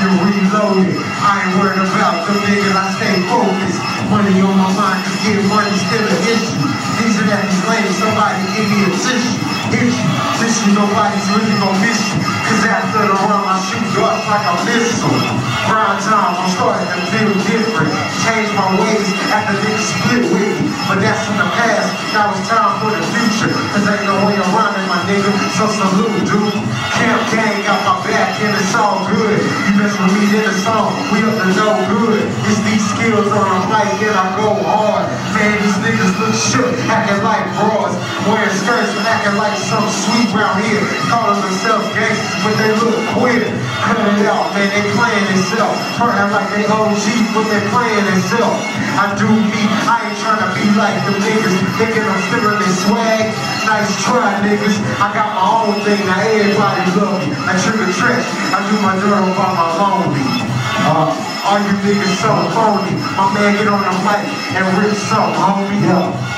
nigga reloaded. I ain't worried about them niggas, I stay focused. Money on my mind, cause getting money still an issue. These are that these lanes, somebody give me a tissue, nobody's really gon' miss you. Cause after the run, I shoot darts like a missile. Prime time, I'm starting to feel different. Change my ways after niggas split with me. But that's in the past, now it's time for the future. Cause ain't no way around it, my nigga, so salute, dude. Camp gang got my back and it's all good. You mess with me in the song, we up to no good. It's these skills on a mic and I go hard. Man, these niggas look shook, acting like bras. Wearing skirts and acting like some sweet round here. Calling themselves gangsters, but they look queer. Cut it out, man, they playing themselves. Hurting like they OG, but they playing themselves. I do me, I ain't trying to be like them niggas. Thinking I'm stealing their swag. Nice try, niggas. I got my own thing, now everybody love me. I trigger trash, I do my dirt by my lonely. All you niggas so phony. My man get on the mic and rip some, homie.